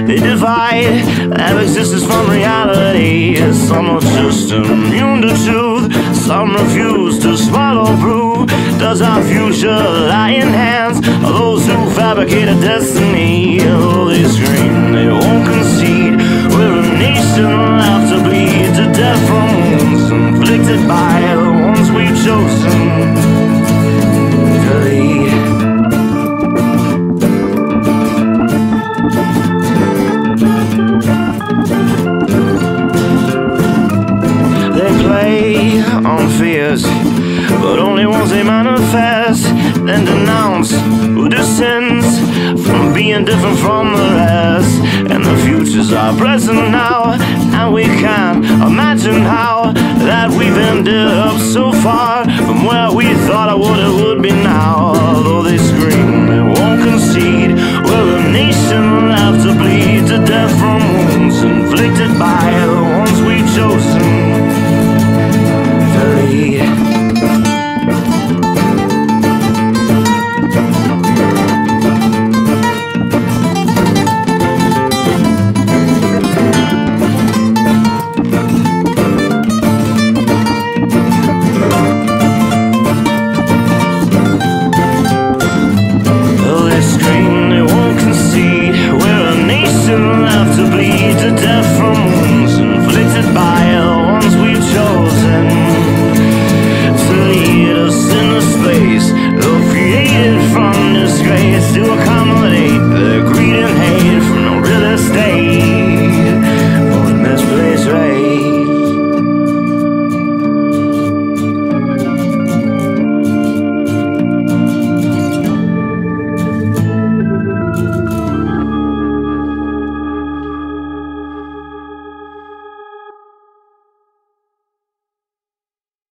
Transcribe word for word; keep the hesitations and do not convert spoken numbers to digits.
They divide their existence from reality. Some are just immune to truth, some refuse to swallow proof. Does our future lie in hands of those who fabricate a destiny? Though they scream, they won't concede. We're a nation left to bleed to death from wounds inflicted by the ones we've chosen to lead. They play on fears, but only once they manifest. Then denounce who descends from being different from the rest. And the future's our present now, and we can't imagine how that we've ended up so far from where we thought it would, it would be now. Although they scream, they won't concede. We're a nation left to bleed to death from